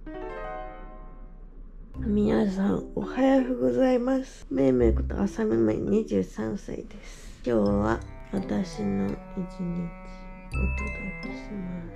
皆さんおはようございます。めいめいことあさみめい23歳です。今日は私の一日お届けします。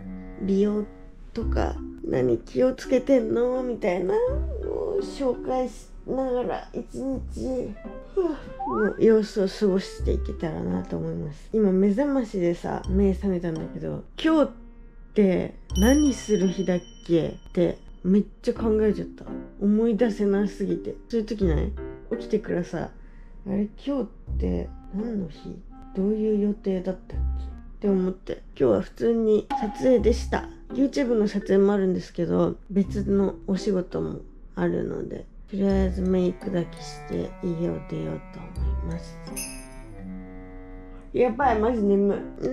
美容とか何気をつけてんのみたいなのを紹介しながら一日の様子を過ごしていけたらなと思います。今目覚ましでさ目覚めたんだけど、今日って何する日だっけってめっちゃ考えちゃった。思い出せなすぎて。そういう時ない？起きてくらさ、あれ今日って何の日？どういう予定だったっけって思って、今日は普通に撮影でした。 YouTube の撮影もあるんですけど、別のお仕事もあるので、とりあえずメイクだけして家を出ようと思います。やばい、マジ眠い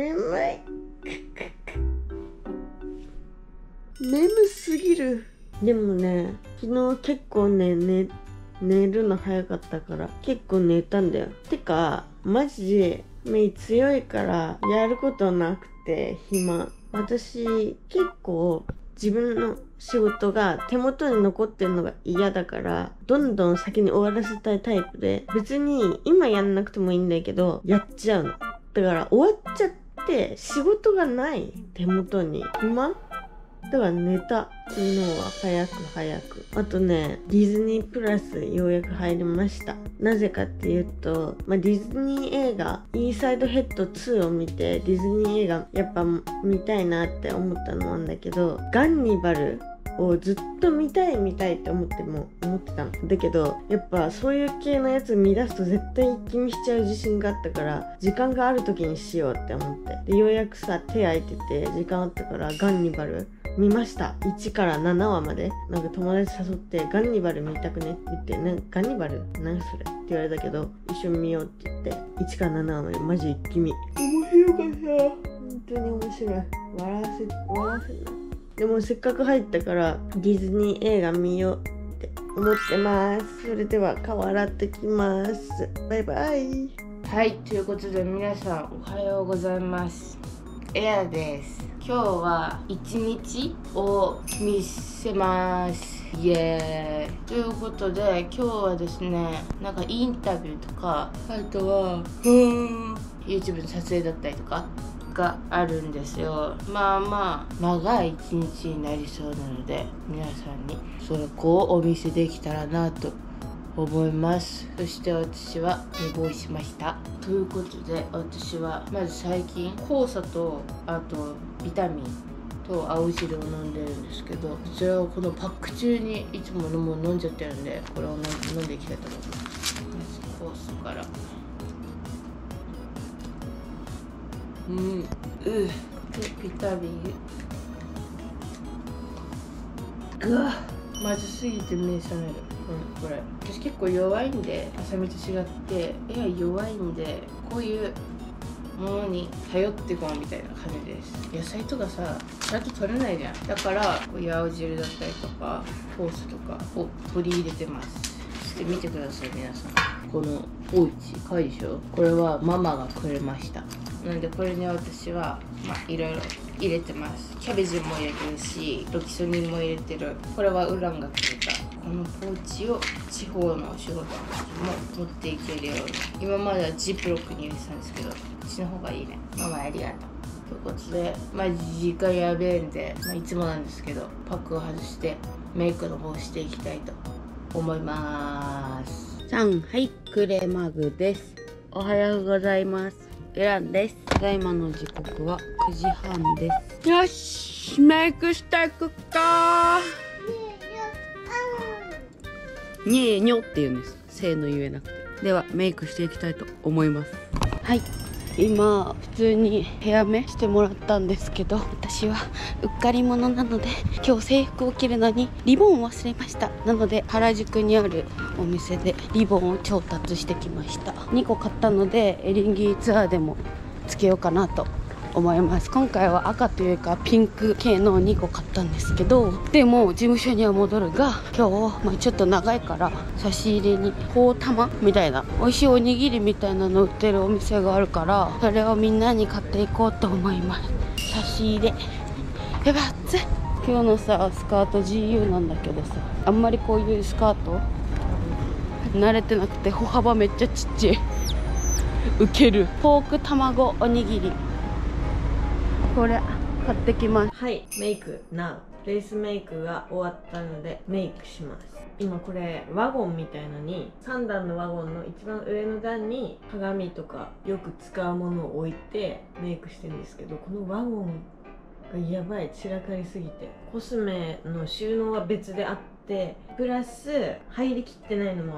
眠すぎる。でもね、昨日結構ね、寝るの早かったから結構寝たんだよ。てかマジでメイ強いからやることなくて暇。私結構自分の仕事が手元に残ってるのが嫌だから、どんどん先に終わらせたいタイプで、別に今やんなくてもいいんだけどやっちゃうの。だから終わっちゃって仕事がない手元に暇だから寝た。昨日は早く。あとね、ディズニープラスようやく入りました。なぜかっていうと、ディズニー映画インサイドヘッド2を見て、ディズニー映画やっぱ見たいなって思ったのなんだけど、ガンニバルをずっと見たいって思ってたの。だけどやっぱそういう系のやつ見出すと絶対一気見しちゃう自信があったから、時間がある時にしようって思って、でようやくさ手空いてて時間あったからガンニバル見ました。1から7話まで。なんか友達誘ってガンニバル見たくねって言って、ガンニバル何それって言われたけど、一緒に見ようって言って1から7話までマジ一気見。面白かった。本当に面白い。笑わせない。でもせっかく入ったからディズニー映画見ようって思ってます。それでは顔洗ってきます。バイバイ。 はい、ということで皆さんおはようございます。エアです。今日は一日を見せます。イエーイ。ということで今日はですね、なんかインタビューとか、あとはYouTube の撮影だったりとかがあるんですよ。まあ長い一日になりそうなので、皆さんにそれをお見せできたらなと思います。そして私は寝坊しました。ということで私はまず最近黄砂とあとビタミンと青汁を飲んでるんですけど、こちらをこのパック中にいつも飲んじゃってるんで、これを飲んでいきたいと思います。まず黄砂からでビタミンまずすぎて目覚める。これ私結構弱いんで、あさみと違って弱いんで、こういうものに頼ってこうみたいな感じです。野菜とかさちゃんと取れないじゃん。だからこういう青汁だったりとかソースとかを取り入れてます。そして見てください皆さん、このポーチかわいいでしょ。これはママがくれました。なのでこれに私はいろいろ入れてます。キャベジも入れてるし、ロキソニンも入れてる。これはウランがくれたこのポーチを地方のお仕事の時も持っていけるように。今まではジップロックに入れてたんですけど、こっちの方がいいね。ママありがとう。ということで時間やべえんで、いつもなんですけどパックを外してメイクの方していきたいと思います。 はい、クレマグです。おはようございます。エランです。ただいまの時刻は9時半です。よし、メイクしていくか。にえにょって言うんです。せーの言えなくて。ではメイクしていきたいと思います。はい、今普通にヘアメしてもらったんですけど、私はうっかり者なので今日制服を着るのにリボンを忘れました。なので原宿にあるお店でリボンを調達してきました。2個買ったのでエリンギツアーでもつけようかなと思います。今回は赤というかピンク系の2個買ったんですけど、でも事務所には戻るが、今日、ちょっと長いから差し入れにポータマみたいな美味しいおにぎりみたいなの売ってるお店があるから、それをみんなに買っていこうと思います。差し入れやばっつ今日のさスカート GU なんだけどさ、あんまりこういうスカート慣れてなくて歩幅めっちゃちっちゃい。ウケる。ポーク卵おにぎり、これ買ってきます。 はい、メイク NOW。 ベースメイクが終わったのでメイクします。今これワゴンみたいのに3段のワゴンの一番上の段に鏡とかよく使うものを置いてメイクしてるんですけど、このワゴンがやばい、散らかりすぎてコスメの収納は別であって、プラス入りきってないのもあって、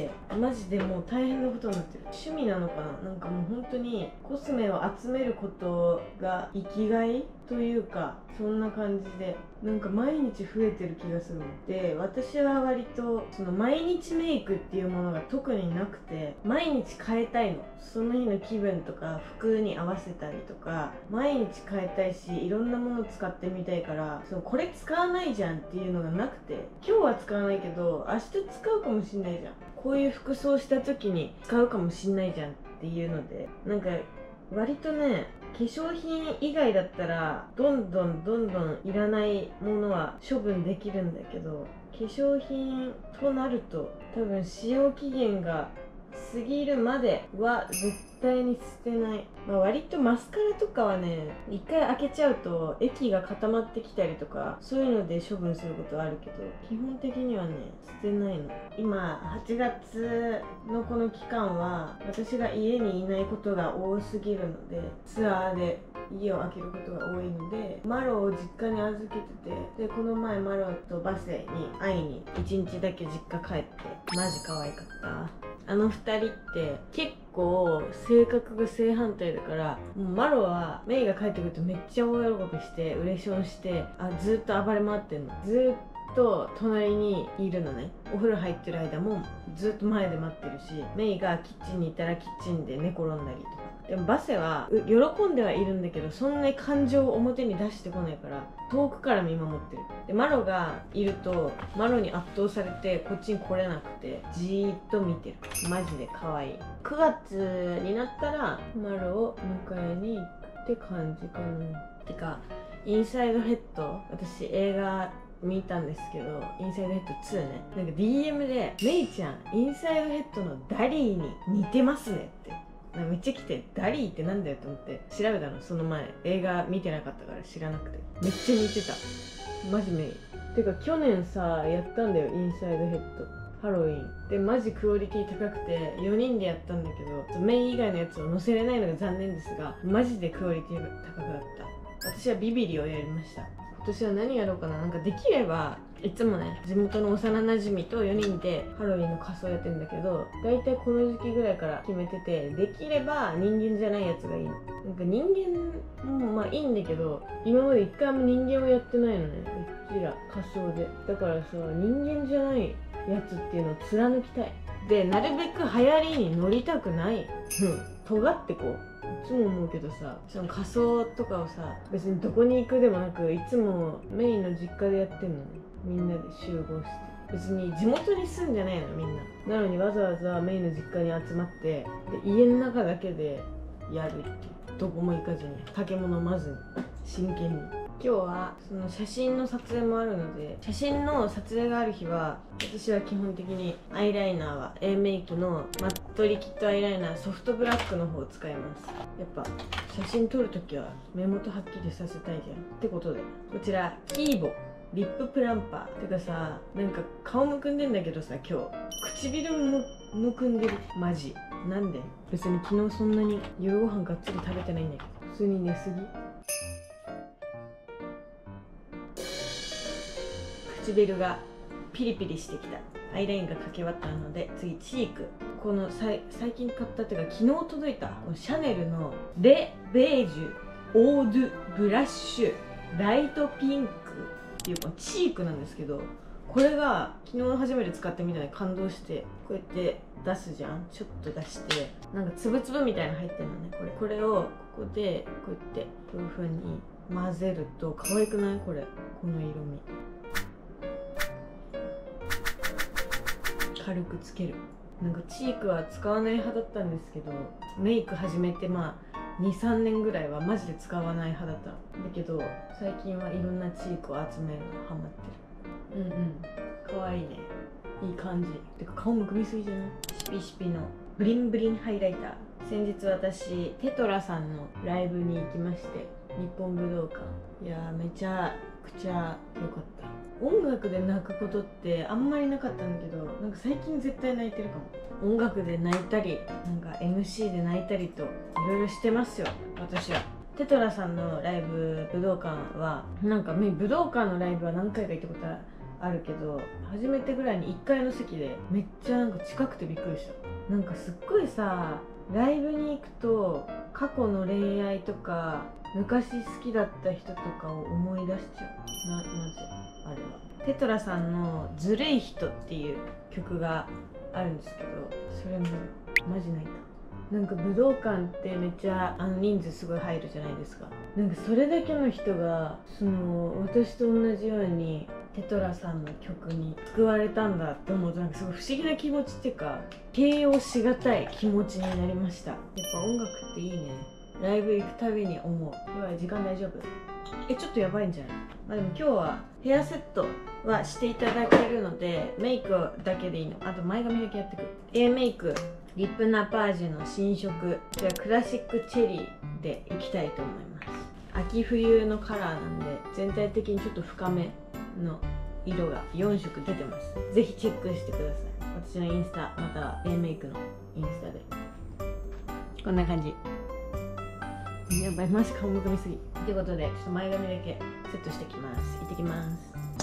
マジでもう大変なことになってる。趣味なのかな、なんかもう本当にコスメを集めることが生きがいというか、そんな感じでなんか毎日増えてる気がするので、私は割とその毎日メイクっていうものが特になくて、毎日変えたいの。その日の気分とか服に合わせたりとか毎日変えたいし、いろんなもの使ってみたいから、これ使わないじゃんっていうのがなくて、今日は使わないけど明日使うかもしんないじゃん、こういう服装した時に使うかもしんないじゃんっていうので、なんか割とね、化粧品以外だったらどんどんいらないものは処分できるんだけど、化粧品となると多分使用期限が過ぎるまでは絶対に捨てない。割とマスカラとかはね、一回開けちゃうと液が固まってきたりとか、そういうので処分することはあるけど、基本的にはね捨てないの。今8月のこの期間は私が家にいないことが多すぎるので、ツアーで家を空けることが多いので、マロを実家に預けてて、でこの前マロとバセに会いに1日だけ実家帰って、マジ可愛かった。あの2人って結構性格が正反対だから、もうマロはメイが帰ってくるとめっちゃ大喜びしてウレションして、ずっと暴れ回ってんの。ずっと隣にいるのね。お風呂入ってる間もずっと前で待ってるし、メイがキッチンにいたらキッチンで寝転んだりとか。でもバセは喜んではいるんだけど、そんなに感情を表に出してこないから遠くから見守ってる。でマロがいるとマロに圧倒されてこっちに来れなくてじーっと見てる。マジで可愛い。9月になったらマロを迎えに行くって感じかな。てかインサイドヘッド、私映画見たんですけど、インサイドヘッド2ね、なんか DM でメイちゃんインサイドヘッドのダリーに似てますねってめっちゃ来て、ダリーってなんだよと思って調べたの。その前映画見てなかったから知らなくて、めっちゃ似てた。マジメイてか去年さやったんだよ、インサイドヘッドハロウィンで。マジクオリティ高くて4人でやったんだけど、メイ以外のやつを載せれないのが残念ですが、マジでクオリティが高かった。私はビビリをやりました。今年は何やろうかな。なんかできればいつもね、地元の幼なじみと4人でハロウィンの仮装やってるんだけど、だいたいこの時期ぐらいから決めてて、できれば人間じゃないやつがいいの。なんか人間もまあいいんだけど、今まで一回も人間をやってないのね、うちら仮装で。だからさ、人間じゃないやつっていうのを貫きたい。でなるべく流行りに乗りたくない。尖ってこう。いつも思うけどさ、その仮装とかをさ、別にどこに行くでもなく、いつもメインの実家でやってんのね。みんなで集合して、別に地元に住んでないのみんな。なのにわざわざメインの実家に集まって、で家の中だけでやるっていう。どこも行かずに、酒も飲まずに、真剣に。今日はその写真の撮影もあるので、写真の撮影がある日は私は基本的にアイライナーは A メイクのマットリキッドアイライナーソフトブラックの方を使います。やっぱ写真撮るときは目元はっきりさせたいじゃんってことで、こちらキーボリッププランパー。てかさ、なんか顔むくんでんだけどさ、今日唇もむくんでる。マジなんで。別に昨日そんなに夜ご飯がっつり食べてないんだけど、普通に寝すぎ。唇がピリピリしてきた。アイラインがかけ終わったので、次チーク。この最近買ったっていうか昨日届いたこのシャネルのレ・ベージュオードゥブラッシュライトピンクっていうこのチークなんですけど、これが昨日初めて使ってみたら感動して、こうやって出すじゃん。ちょっと出してなんかつぶつぶみたいなの入ってるのね。これをここでこうやってこういう風に混ぜると可愛くない？この色味軽くつける。なんかチークは使わない派だったんですけど、メイク始めて 23年ぐらいはマジで使わない派だったのだけど、最近はいろんなチークを集めるのハマってる。かわいいね、いい感じ。てか顔むくみすぎじゃない？シピシピのブリンブリンハイライター。先日私テトラさんのライブに行きまして、日本武道館。いやーめちゃくちゃ良かった。音楽で泣くことってあんまりなかったんだけど、なんか最近絶対泣いてるかも。音楽で泣いたり、なんか MC で泣いたりといろいろしてますよ私は。テトラさんのライブ、武道館はなんか武道館のライブは何回か行ったことあるけど、初めてぐらいに1階の席でめっちゃなんか近くてびっくりした。なんかすっごいさ、ライブに行くと過去の恋愛とか昔好きだった人とかを思い出しちゃう。なぜあれはテトラさんの「ずるい人」っていう曲があるんですけど、それもマジ泣いた。なんか武道館ってめっちゃ人数すごい入るじゃないですか。なんかそれだけの人が私と同じようにテトラさんの曲に救われたんだって思うと、なんかすごい不思議な気持ちっていうか、形容しがたい気持ちになりました。やっぱ音楽っていいね。ライブ行くたびに思う。うわ、時間大丈夫？ちょっとやばいんじゃない？まあでも今日はヘアセットはしていただけるので、メイクだけでいいの。あと前髪だけやってくる。Aメイク、リップナパージュの新色、じゃあクラシックチェリーでいきたいと思います。秋冬のカラーなんで、全体的にちょっと深めの色が4色出てます。ぜひチェックしてください。私のインスタ、または Aメイクのインスタでこんな感じ。やばい、マジ顔むくみすぎということで、ちょっと前髪だけセットしてきます。行ってきます。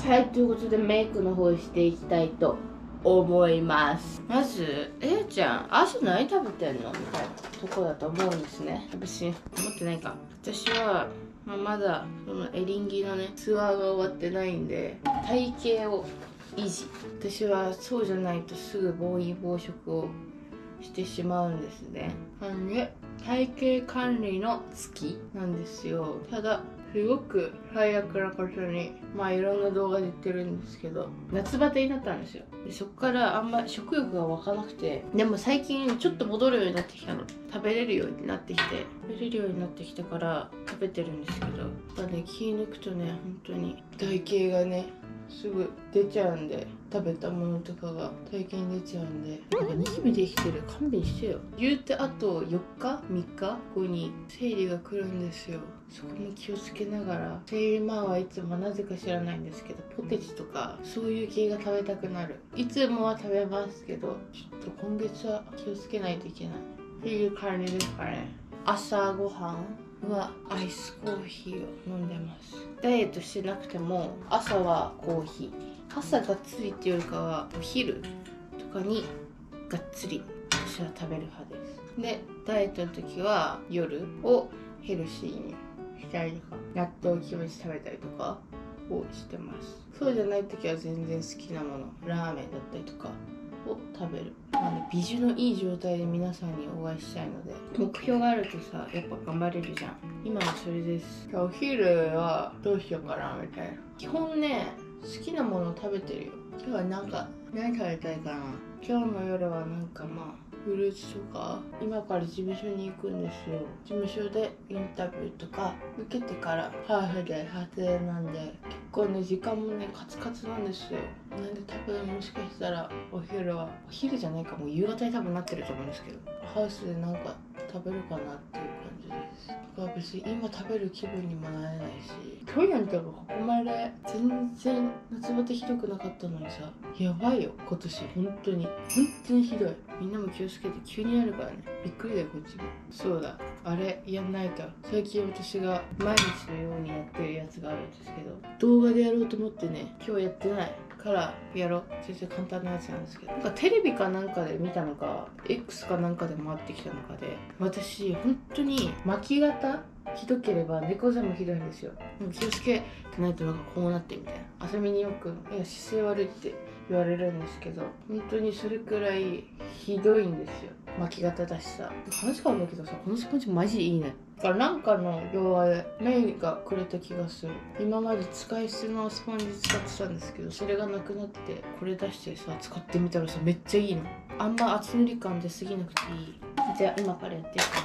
はい、ということでメイクの方していきたいと思います。まずちゃん、朝何食べてんのみたいなとこだと思うんですね。私思ってないか。私はまだそのエリンギのねツアーが終わってないんで、体型を維持。私はそうじゃないとすぐ暴飲暴食をしてしまうんですね。なんで体型管理の月なんですよ。ただすごく最悪なことに、いろんな動画で言ってるんですけど、夏バテになったんですよ。でそっからあんま食欲が湧かなくて、でも最近ちょっと戻るようになってきたの。食べれるようになってきたから食べてるんですけど、気抜くとね、本当に体型がねすぐ出ちゃうんで、食べたものとかが体型に出ちゃうんで、なんかニキビできてる、勘弁してよ。言うてあと4日3日後に生理が来るんですよ。そこも気をつけながら、生理前はいつもなぜか知らないんですけど、ポテチとかそういう系が食べたくなる。いつもは食べますけど、ちょっと今月は気をつけないといけないっていう感じですかね。朝ごはんはアイスコーヒーを飲んでます。ダイエットしてなくても朝はコーヒー、朝がっつりっていうよりかはお昼とかにがっつり私は食べる派です。でダイエットの時は夜をヘルシーにしたりとか、納豆キムチ食べたりとかをしてます。そうじゃない時は全然好きなもの、ラーメンだったりとかを食べる。美女のいい状態で皆さんにお会いしたいので、目標があるとさ、やっぱ頑張れるじゃん。今はそれです。お昼はどうしようかなみたいな。基本ね、好きなものを食べてるよ。今日は何食べたいかな。今日の夜はフルーツとか。今から事務所に行くんですよ。事務所でインタビューとか受けてからハーフで撮影なんで、結構ね時間もねカツカツなんですよ。なんで多分もしかしたらお昼じゃないか、もう夕方に多分なってると思うんですけど、ハウスで食べるかなっていう感じです。だから別に今食べる気分にもなれないし、去年とかここまで全然夏バテひどくなかったのにさ、やばいよ今年。本当にひどい。みんなも気をつけて、急にやるからね、びっくりだよこっちも。そうだ、あれやんないと。最近私が毎日のようにやってるやつがあるんですけど、動画でやろうと思ってね、今日やってないからやろう。全然簡単なやつなんですけど、テレビかなんかで見たのか X かなんかで回ってきたのかで、私本当に巻き肩ひどければ猫背もひどいんですよ。でも気をつけてないとこうなってみたいな。朝見によく姿勢悪いって言われるんですけど、本当にそれくらいひどいんですよ。巻き肩だしさ、話変わるんだけどさ、このスポンジマジいいね。だからなんかの動画でメイがくれた気がする。今まで使い捨てのスポンジ使ってたんですけど、それがなくなってこれ出してさ使ってみたらさ、めっちゃいいの。あんま厚塗り感出すぎなくていい。じゃあ今からやっていきます。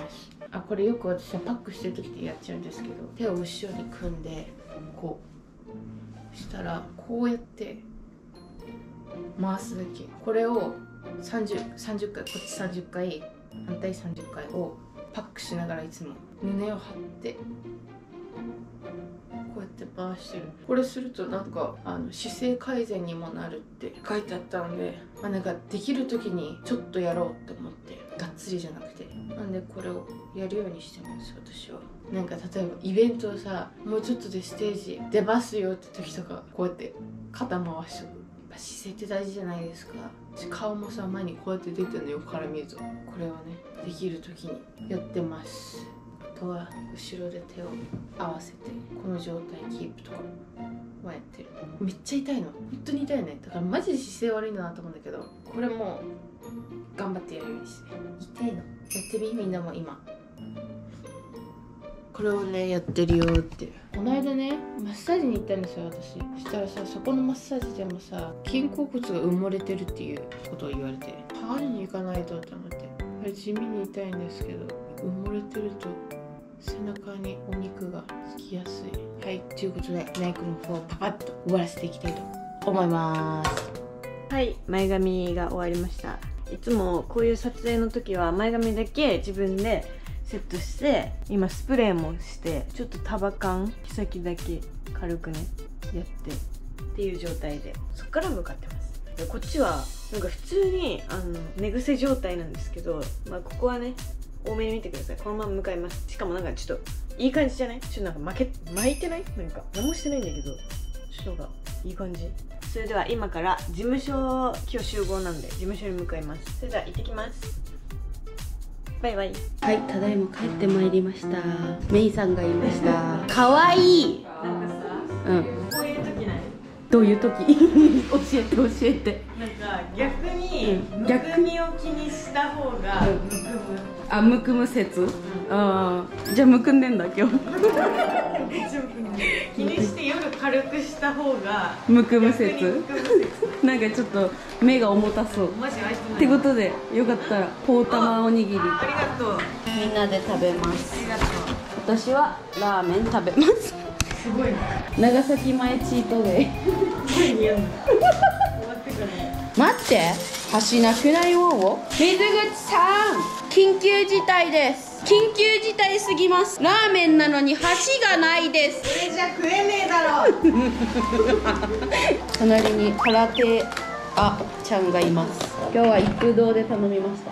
これよく私はパックしてる時ってやっちゃうんですけど、手を後ろに組んでこうしたらこうやって回すだけ。これを30回、こっち30回、反対30回をパックしながらいつも胸を張ってこうやって回してる。これするとなんか姿勢改善にもなるって書いてあったので、なんかできる時にちょっとやろうって思って、がっつりじゃなくて、なんでこれをやるようにしてます私は。なんか例えばイベントをさ、もうちょっとでステージ出ますよって時とか、こうやって肩回しとく。姿勢って大事じゃないですか。顔もさ、前にこうやって出てるの横から見ると、これはねできる時にやってます。あとは後ろで手を合わせてこの状態キープとかはやってる。めっちゃ痛いの、本当に痛いね。だからマジで姿勢悪いんだなと思うんだけど、これも頑張ってやるようにして。痛いのやってみ、みんなも今これをねやってるよって。この間ねマッサージに行ったんですよ私。そしたらさ、そこのマッサージでもさ、肩甲骨が埋もれてるっていうことを言われて、パーに行かないとと思って。これ地味に痛いんですけど、埋もれてると背中にお肉がつきやすい。はい、ということでメイクの方をパパッと終わらせていきたいと思います。 はい、前髪が終わりました。いつもこういう撮影の時は前髪だけ自分でセットして、今スプレーもして、ちょっと束感毛先だけ軽くねやってっていう状態で、そっから向かってます。でこっちはなんか普通に寝癖状態なんですけど、ここはね多めに見てください。このまま向かいます。しかもなんかちょっといい感じじゃない？ちょっとなんか巻いてない？なんか何もしてないんだけど、ちょっとなんかいい感じ。それでは今から事務所、今日集合なんで事務所に向かいます。それでは行ってきます。バイバイ。 はい、ただいま帰ってまいりました。メイさんがいました。かわいい。 なんかさ、こういう時ない？ どういう時？教えて。 なんか逆にむくみを気にした方がむくむ。 あ、むくむ説？ああ、じゃあむくんでんだ今日。 気にして夜軽くした方がむくむ説？なんかちょっと目が重たそう。 マジ愛してない。 ってことでよかったらポーたまおにぎり。 ありがとう。 みんなで食べます。 ありがとう。 私はラーメン食べます。 すごいね。 長崎前チートデイ。 何やんの？終わってからね。 待って、橋なくないを水口さん、緊急事態です。緊急事態すぎます。ラーメンなのに箸がないです。 それじゃ食えねえだろ。 隣に空手ちゃんがいます。今日は一風堂で頼みました。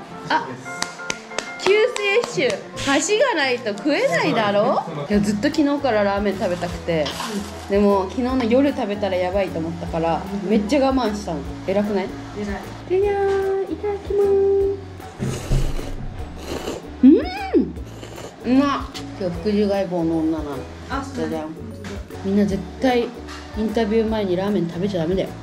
救世主、箸がないと食えないだろ。いやずっと昨日からラーメン食べたくて、でも昨日の夜食べたらやばいと思ったからめっちゃ我慢したの。偉くない？ 偉い。 いただきます。うまっ。今日福寿外房の女なの。そうだよ。みんな絶対インタビュー前にラーメン食べちゃダメだよ。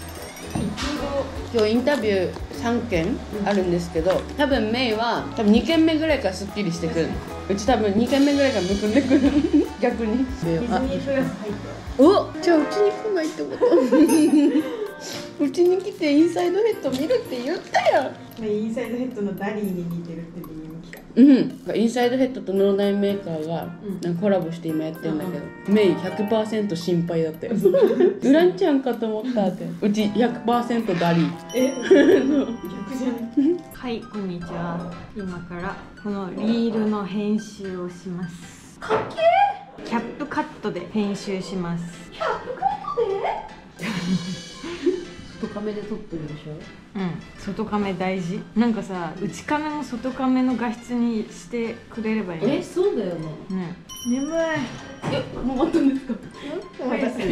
今日インタビュー3件あるんですけど、多分メイは2件目ぐらいからすっきりしてくる。うち多分2件目ぐらいからむくんでくる。逆にディズニープラス入って。 お、じゃあうちに来ないってこと？うちに来てインサイドヘッド見るって言ったよ。 インサイドヘッドのダリーに似てるって理由に来た。 インサイドヘッドとノーナインメーカーがなんかコラボして今やってるんだけど、メイ 100% 心配だったよ。ウランちゃんかと思ったって。うち 100% ダリー。 逆じゃない？はい、こんにちは。今からこのリールの編集をします。かっけー。キャップカットで編集します。 キャップカットで？外カメで撮ってるでしょ。 外カメ大事。なんかさ、内カメも外カメの画質にしてくれればいいね。 そうだよね。 眠い。 もう終わったんですか？ 今からやる。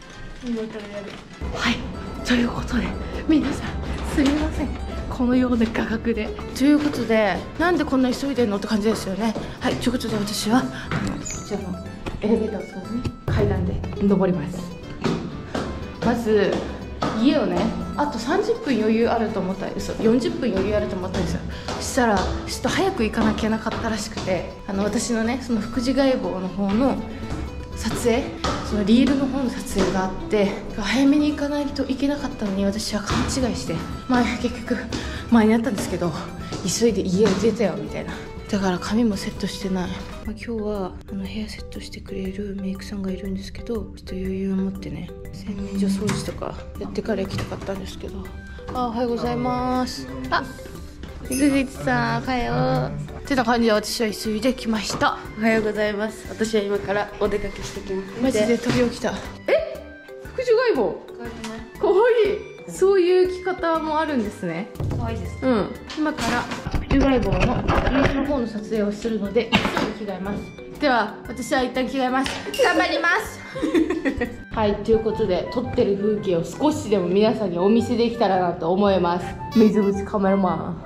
はい、ということで皆さんすみません、このような価格で。ということで、なんでこんな急いでんのって感じですよね。はい、ということで私はこちらのエレベーターを使わずに階段で登ります。まず家をね、あと30分余裕あると思ったんですよ。40分余裕あると思ったんですよ。そしたらちょっと早く行かなきゃなかったらしくて、私のねその福祉外房の方の撮影、そのリールの方の撮影があって、早めに行かないといけなかったのに私は勘違いして、結局前にあったんですけど、急いで家を出たよみたいな。 だから髪もセットしてない。今日はヘアセットしてくれるメイクさんがいるんですけど、ちょっと余裕を持ってね、洗面所掃除とかやってから行きたかったんですけど。おはようございます。水口さんおはようってな感じで、私は急いで来ました。 おはようございます。私は今からお出かけしてきます。 マジで飛び起きた。福寿ガイボかわいい。そういう着方もあるんですね。 可愛いです。 今から福寿ガイボのYouTubeの方の撮影をするので、すぐ着替えます。では私は一旦着替えます。頑張りますはい、ということで撮ってる風景を少しでも皆さんにお見せできたらなと思います。水口カメラマン。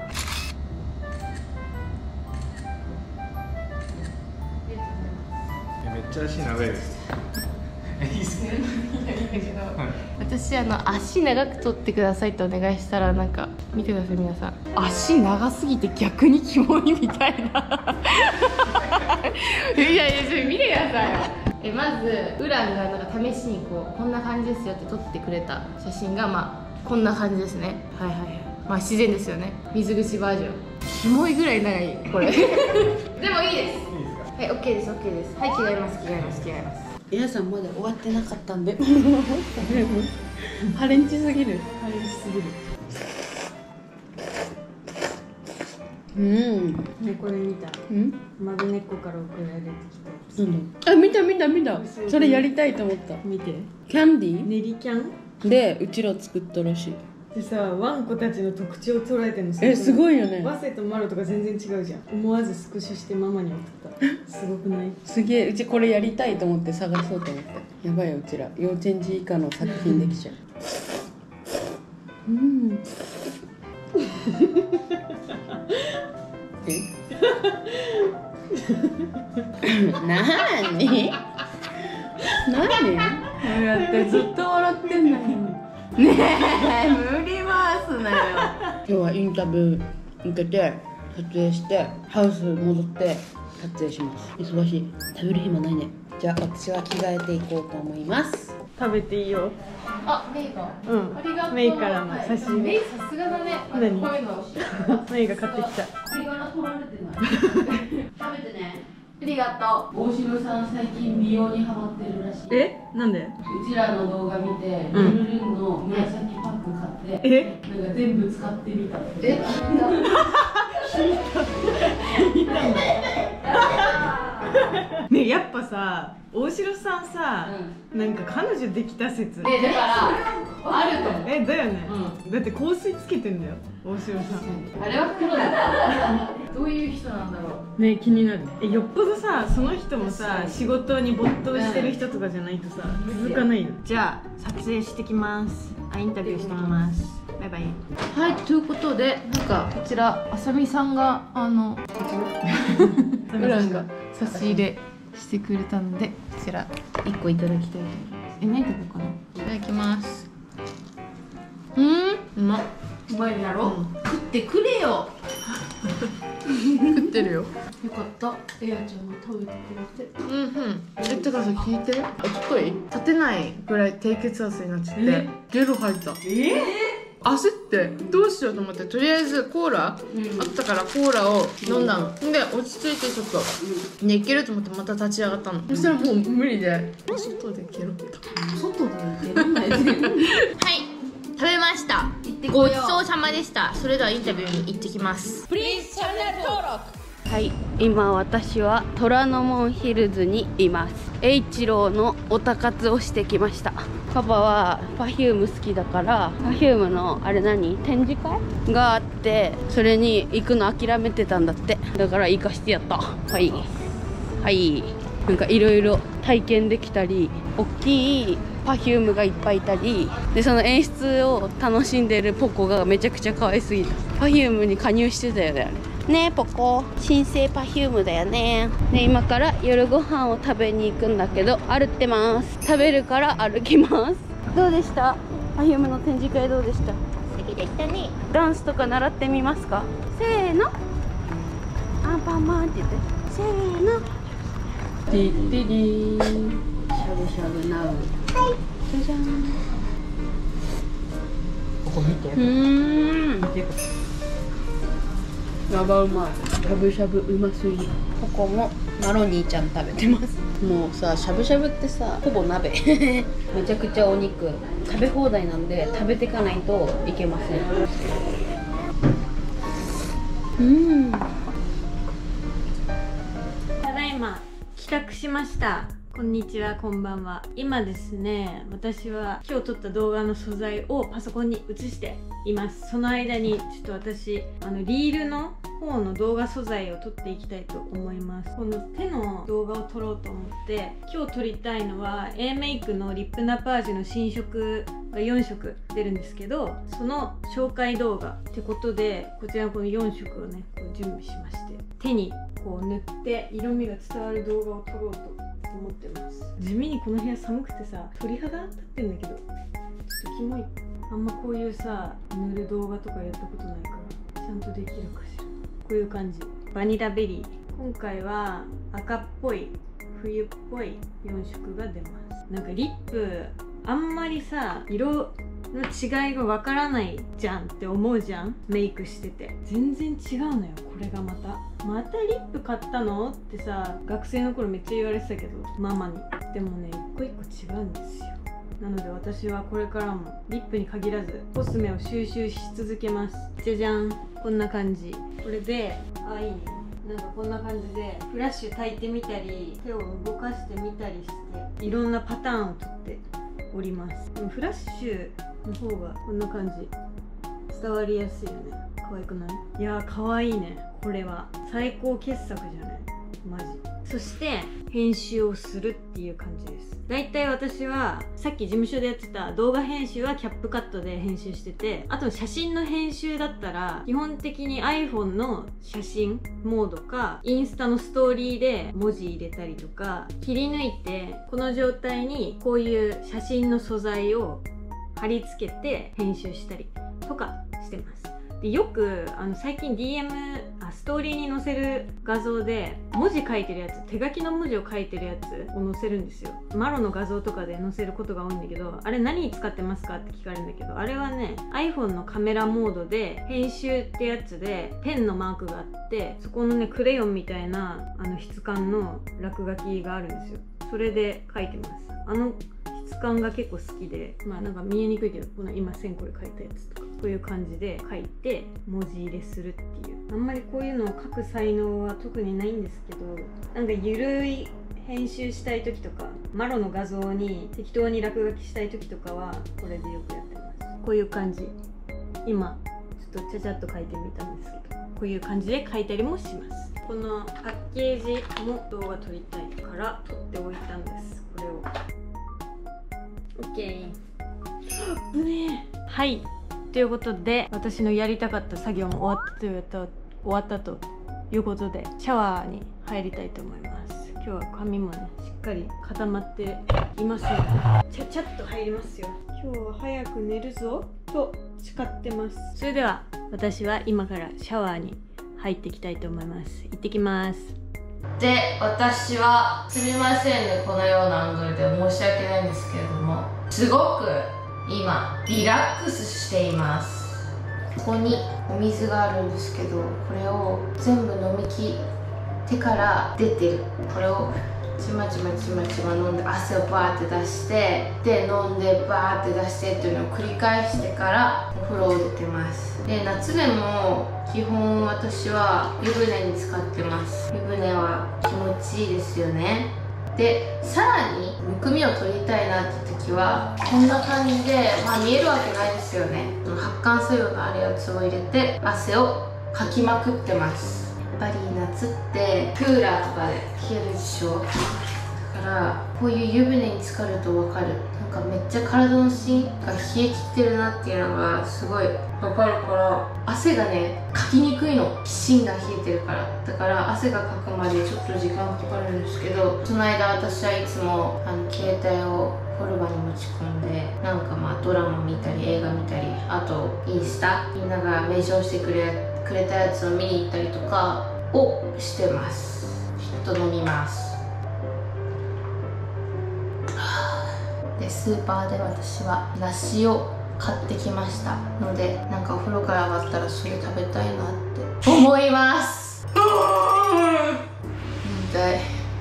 めっちゃ足長いです。いいっすね。 私足長く撮ってくださいってお願いしたら、なんか見てください皆さん、足長すぎて逆にキモいみたいないやちょっと見てください。まずウランがなんか試しにこんな感じですよって撮ってくれた写真がこんな感じですね。はい、自然ですよね。水口バージョン。キモいぐらい長いこれでもいいです。はい、OK です OK です。はい、着替えます。 皆さんまだ終わってなかったんでハレンチすぎる。 これ見た。マグネッコから送られてきた。 見た。それやりたいと思った。 見て。 キャンディー練りキャンでうちら作ったらしい。 でさ、ワンコたちの特徴を捉えてるのすごいよね。 ワセとマロとか全然違うじゃん。思わずスクショしてママに送ったすごくない？ すげえ。うちこれやりたいと思って探そうと思って。やばいよ、うちら幼稚園児以下の作品できちゃうなーにこうやってずっと笑ってんのにねえ、無理回すなよ。今日はインタビュー受けて撮影してハウス戻って撮影します。忙しい。食べる暇ないね。じゃあ私は着替えていこうと思います。 食べていいよ。 メイがありがとう。メイからの差し入れ。 メイさすがだね。 何？ こういうのメイが買ってきた。 これから取られてない食べてね。 ありがとう。 大城さん最近美容にハマってるらしい。 なんで？ うちらの動画見て、ルンルンの紫パック買って、なんか全部使ってみた。 ね、やっぱさ、大城さんさ、なんか彼女できた説。 だからあると思う。 だよね。だって香水つけてんだよ、大城さん。 あれは黒だ。どういう人なんだろう。 ね、気になる。よっぽどさ、その人もさ、仕事に没頭してる人とかじゃないとさ、続かないよ。じゃあ撮影してきます。インタビューしてきます。バイバイ。 はい、ということで、なんかこちらあさみさんがウランが差し入れしてくれたので、こちら1個いただきたいと思います。何食べようかな。いただきます。うまいだろ。食ってくれよ。食ってるよ。よかった。エアちゃんも食べてくれて。てかさ、聞いて。おととい立てないぐらい低血圧になっちゃってゲロ吐いた。焦ってどうしようと思って、とりあえずコーラあったからコーラを飲んだの。で落ち着いてちょっといけると思ってまた立ち上がったの。そしたらもう無理で外でゲロった。 外でゲロないではい、 食べました。ごちそうさまでした。それではインタビューに行ってきます。 プリーズチャンネル登録。はい、今私は虎ノ門ヒルズにいます。栄一郎のオタ活をしてきました。パパはPerfume好きだから、Perfumeのあれ展示会があって、それに行くの諦めてたんだって。だから行かしてやった。はいなんかいろいろ体験できたり、大きいPerfumeがいっぱいいたりで、その演出を楽しんでるポコがめちゃくちゃ可愛すぎた。Perfumeに加入してたよね、あれね。ポコ新生Perfumeだよね。で、今から夜ご飯を食べに行くんだけど、歩ってます。食べるから歩きます。どうでした？Perfumeの展示会どうでした？素敵でしたね。ダンスとか習ってみますか？せーの、アンパンマンって言って、せーの、ティティリー、しゃぶしゃぶナウ。はい、じゃじゃん。 ここ見て。 やばうまい。しゃぶしゃぶうますぎ。ここもマロニーちゃん食べてます。もうさ、しゃぶしゃぶってさ、ほぼ鍋めちゃくちゃお肉食べ放題なんで、食べていかないといけません。 ただいま帰宅しました。こんにちは、こんばんは。今ですね、私は今日撮った動画の素材をパソコンに移しています。その間にちょっと私リールの方の動画素材を撮っていきたいと思います。この手の動画を撮ろうと思って、今日撮りたいのは A メイクのリップナパージュの新色が4色出るんですけど、その紹介動画ってことで、こちらのこの4色をねこう準備しまして、手にこう塗って色味が伝わる動画を撮ろうと思ってます。地味にこの部屋寒くてさ、鳥肌立ってんだけど、ちょっとキモい。あんまこういうさ塗る動画とかやったことないから、ちゃんとできるかしら。こういう感じ。バニラベリー。今回は赤っぽい冬っぽい4色が出ます。なんかリップあんまりさ色の違いがわからないじゃんって思うじゃん、メイクしてて。全然違うのよ、これがまたリップ買ったのってさ、学生の頃めっちゃ言われてたけど、ママに。でもね、一個一個違うんですよ。なので私はこれからもリップに限らずコスメを収集し続けます。じゃじゃん、こんな感じ。これでいいね、なんかこんな感じでフラッシュ焚いてみたり、手を動かしてみたりして、いろんなパターンをとっております。でもフラッシュの方がこんな感じ伝わりやすいよね。可愛くない？いやー可愛いね。これは最高傑作じゃないマジ。そして編集をするっていう感じです。だいたい私はさっき事務所でやってた動画編集はキャップカットで編集してて、あと写真の編集だったら基本的に iPhone の写真モードかインスタのストーリーで文字入れたりとか、切り抜いてこの状態にこういう写真の素材を貼り付けて編集したりとかしてます。でよく最近 ストーリーに載せる画像で文字書いてるやつ、手書きの文字を書いてるやつを載せるんですよ。マロの画像とかで載せることが多いんだけど、あれ何に使ってますかって聞かれるんだけど、あれはね iPhone のカメラモードで編集ってやつでペンのマークがあって、そこのねクレヨンみたいな質感の落書きがあるんですよ。それで書いてます。質感が結構好きで、なんか見えにくいけど、この今線これ書いたやつとかこういう感じで書いて文字入れするっていう。あんまりこういうのを書く才能は特にないんですけど、なんかゆるい編集したい時とか、マロの画像に適当に落書きしたい時とかはこれでよくやってます。こういう感じ。今ちょっとちゃちゃっと書いてみたんですけど、こういう感じで書いたりもします。このパッケージも動画撮りたいから撮っておいたんです。これをOK。はい、ということで私のやりたかった作業も終わったということで、シャワーに入りたいと思います。今日は髪もねしっかり固まっていますので、ちゃちゃっと入りますよ。今日は早く寝るぞと誓ってます。それでは私は今からシャワーに入っていきたいと思います。行ってきます。 で、私はすみませんね、このようなアングルで申し訳ないんですけれども、すごく今リラックスしています。ここにお水があるんですけど、これを全部飲み切ってから出てる。これをちまちま飲んで汗をバーって出して、で飲んでバーって出してっていうのを繰り返してからお風呂を出てます。で、夏でも基本私は湯船に浸かってます。湯船は気持ちいいですよね。で、さらにむくみを取りたいなって時はこんな感じで、見えるわけないですよね。発汗作用のあるやつを入れて汗をかきまくってます。やっぱり夏ってクーラーとかで冷えるでしょ。だからこういう湯船に浸かると分かる。なんかめっちゃ体の芯が冷え切ってるなっていうのがすごい分かるから、汗がねかきにくいの、芯が冷えてるから。だから汗がかくまでちょっと時間かかるんですけど、その間私はいつも携帯をフォルバに持ち込んで、なんかドラマ見たり映画見たり、あとインスタみんながメンションしてくれたやつを見に行ったりとかをしてます。ちょっと飲みます。で、スーパーで私は梨を買ってきましたので、なんかお風呂から上がったらそれ食べたいなって思います。痛い。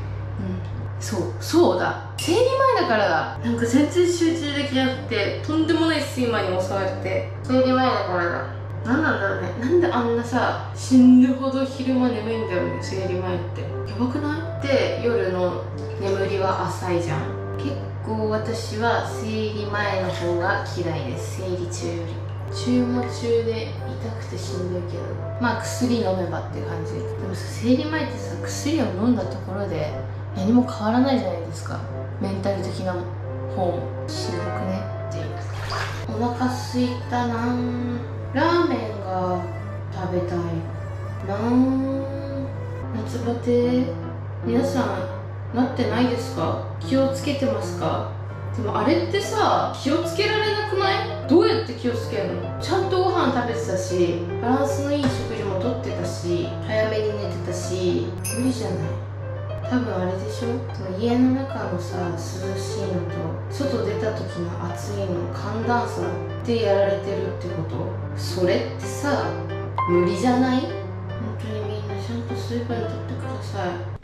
そうだ、生理前だからだ。なんか全然集中できなくて、とんでもない睡魔に襲われて、生理前だからだ。何なんだろうね。なんであんなさ、死ぬほど昼間眠いんだろうね、生理前って。やばくない？で、夜の眠りは浅いじゃん。結構私は生理前の方が嫌いです、生理中より。中も中で痛くてしんどいけど、まあ薬飲めばっていう感じ。でもさ、生理前ってさ、薬を飲んだところで何も変わらないじゃないですか。メンタル的な方もしんどくねっていう。お腹すいたなー。ラーメンが食べたいなー。夏バテ皆さんなってないですか？気をつけてますか？でもあれってさ、気をつけられなくない？どうやって気をつけるの？ちゃんとご飯食べてたし、バランスのいい食事もとってたし、早めに寝てたし、無理じゃない？多分あれでしょ、その家の中のさ、涼しいのと外出た時の暑いの寒暖差でやられてるってこと？それってさ、無理じゃない？本当にみんなちゃんと水分とってください。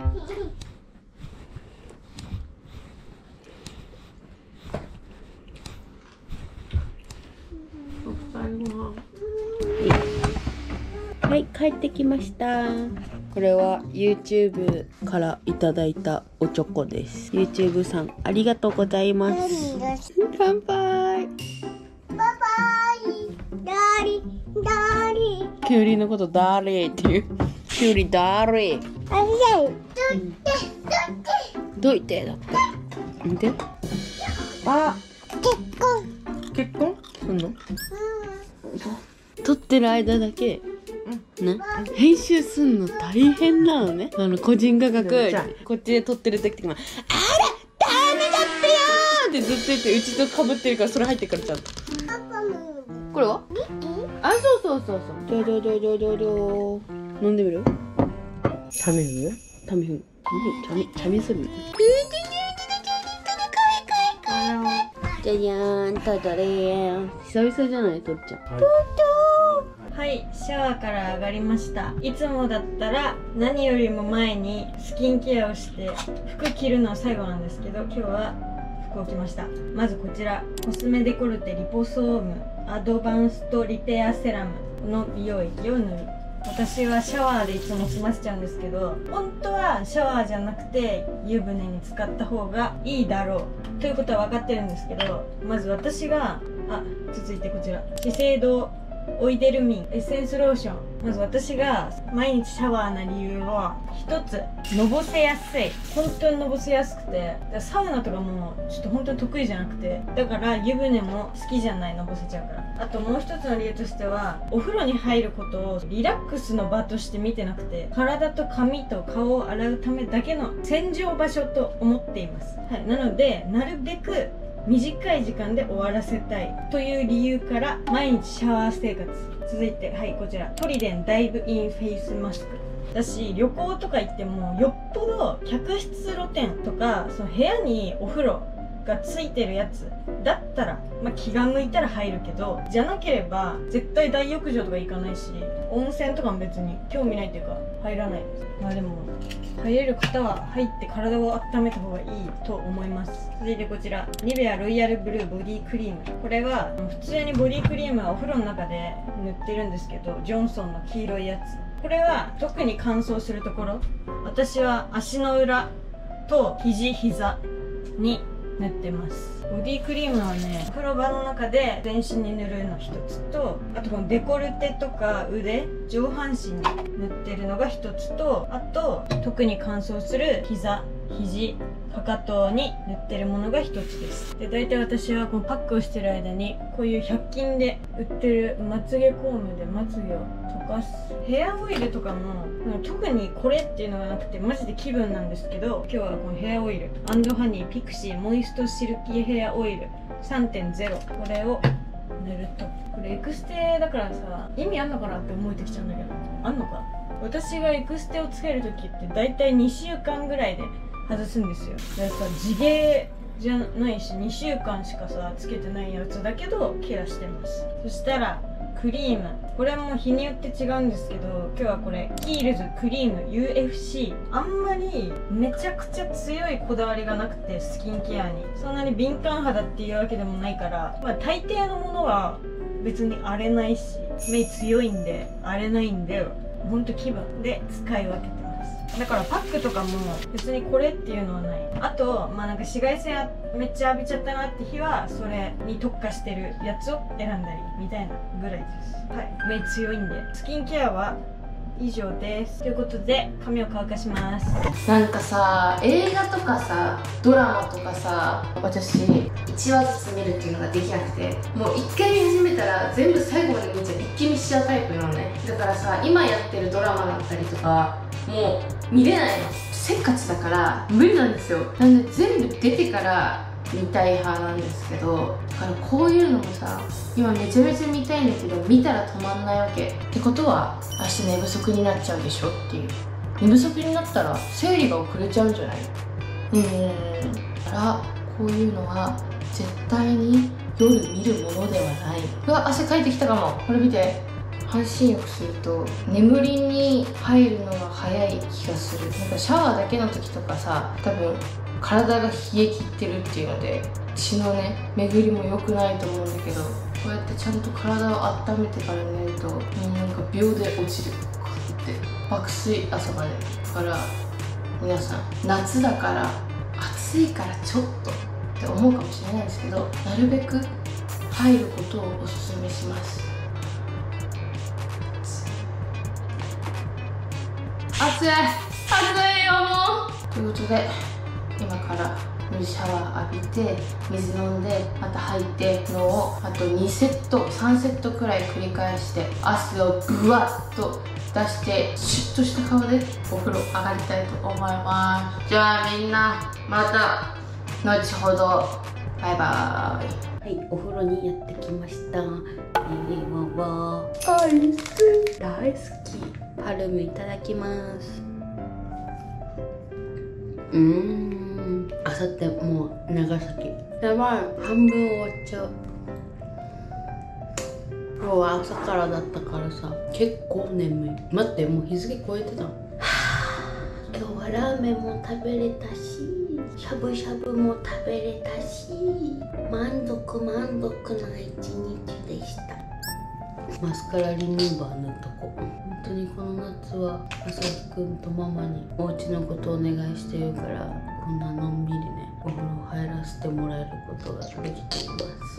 はい、帰ってきました。これは YouTube からいただいたおチョコです。 YouTube さんありがとうございます。乾杯。 バイバイ。ダリダリ。 キュウリのことダーレーっていう。キュウリダーレー。 あれどいてだって。見て。あ、結婚すんの？撮ってる間だけね、編集すんの大変なのね。個人価格こっちで撮ってる時とかも、あらダメだってよーってずっと言って、うちとかぶってるからそれ入ってくるちゃんと。これは？あ、そうじゃ飲んでみる？ タミフル？ タミフル。チャミする？じゃじゃーん、トトレーン。久々じゃない、とっちゃん。 はい、シャワーから上がりました。いつもだったら何よりも前にスキンケアをして服着るのは最後なんですけど、今日は服を着ました。まずこちら、コスメデコルテリポソームアドバンストリペアセラムの美容液を塗る。私はシャワーでいつも済ませちゃうんですけど、本当はシャワーじゃなくて湯船に浸かった方がいいだろうということは分かってるんですけど、まず私が続いてこちら、資生堂オイデルミンエッセンスローション。まず私が毎日シャワーな理由は一つ、のぼせやすい。本当にのぼせやすくて、サウナとかもちょっと本当に得意じゃなくて、だから湯船も好きじゃない、のぼせちゃうから。あともう一つの理由としては、お風呂に入ることをリラックスの場として見てなくて、体と髪と顔を洗うためだけの洗浄場所と思っています。はい、なのでなるべく短い時間で終わらせたいという理由から毎日シャワー生活。続いて、はい、こちらトリデンダイブインフェイスマスクだし、旅行とか行ってもよっぽど客室露天とかその部屋にお風呂がついてるやつだったら、気が向いたら入るけど、じゃなければ絶対大浴場とか行かないし、温泉とかも別に興味ないっていうか入らないです。でも入れる方は入って体を温めた方がいいと思います。続いてこちら、ニベアロイヤルブルーボディクリーム。これは普通にボディクリームはお風呂の中で塗ってるんですけど、ジョンソンの黄色いやつ。これは特に乾燥するところ、私は足の裏と膝に塗ってます。ボディクリームはね、お風呂場の中で全身に塗るの一つと、あとこのデコルテとか腕、上半身に塗ってるのが一つと、あと特に乾燥する膝、肘、かかとに塗ってるものが一つです。で、大体私はこのパックをしてる間にこういう100均で売ってるまつげコームでまつげを溶かす。ヘアオイルとかも特にこれっていうのがなくて、マジで気分なんですけど、今日はこのヘアオイル&ハニーピクシーモイストシルキーヘアオイル 3.0、 これを塗ると。これエクステだからさ、意味あんのかなって思えてきちゃうんだけど、あんのか。私がエクステをつける時って大体2週間ぐらいで外すんですよ。だからさ、地毛じゃないし、2週間しかさつけてないやつだけどケアしてます。そしたらクリーム、これも日によって違うんですけど、今日はこれキールズクリーム UFC。 あんまりめちゃくちゃ強いこだわりがなくて、スキンケアにそんなに敏感肌っていうわけでもないから、まあ大抵のものは別に荒れないし、目強いんで荒れないんで、ほんと気分で使い分けてます。だからパックとかも別にこれっていうのはない。あとまあなんか紫外線めっちゃ浴びちゃったなって日はそれに特化してるやつを選んだりみたいなぐらいです。はい、目強いんで。スキンケアは以上です。ということで髪を乾かします。 なんかさ、映画とかさ、ドラマとかさ、私1話ずつ見るっていうのができなくて、もう1回見始めたら全部最後まで見ちゃう、一気見しちゃうタイプなのね。だからさ、今やってるドラマだったりとかもう見れないの、せっかちだから無理なんですよ。なんで全部出てから見たい派なんですけど、だからこういうのもさ、今めちゃめちゃ見たいんだけど見たら止まんないわけってことは、明日寝不足になっちゃうでしょっていう。寝不足になったら生理が遅れちゃうんじゃない？だからこういうのは絶対に夜見るものではない。うわ、汗かいてきたかも。これ見て、半身浴すると眠りに入るのが早い気がする。なんかシャワーだけの時とかさ、多分体が冷え切ってるっていうので血のね巡りも良くないと思うんだけど、こうやってちゃんと体を温めてから寝るともうなんか秒で落ちるって爆睡朝まで。だから皆さん、夏だから暑いからちょっとって思うかもしれないですけど、なるべく入ることをおすすめします。暑いよもう。ということで今からシャワー浴びて水飲んでまた入ってのをあと2セット3セットくらい繰り返して汗をブワッと出してシュッとした顔でお風呂上がりたいと思います。じゃあみんなまた後ほど、バイバーイ。 はい、お風呂にやってきました。今はアイス大好き。パルムいただきます。あさってもう長崎やばい、半分終わっちゃう。今日は朝からだったからさ、結構眠い。待って、もう日付超えてた。今日はラーメンも食べれたし、しゃぶしゃぶも食べれたし、満足な一日でした。マスカラリムーバー塗っとこう。本当にこの夏は朝日くんとママにお家のことをお願いしてるから、こんなのんびりねお風呂入らせてもらえることができています。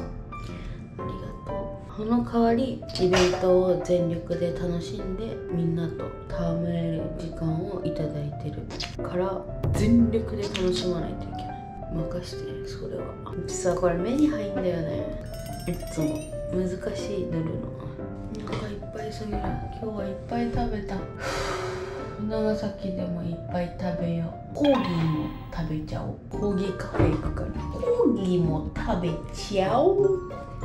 ありがとう。その代わりイベントを全力で楽しんでみんなと戯れる時間をいただいてるから全力で楽しまないといけない。任して、それは。実はこれ目に入んだよね、いつも。難しい塗るの。お腹いっぱいすぎる。今日はいっぱい食べた。長崎でもいっぱい食べよう。コーギーも食べちゃおう。コーギーカフェ行くからコーギーも食べちゃおう。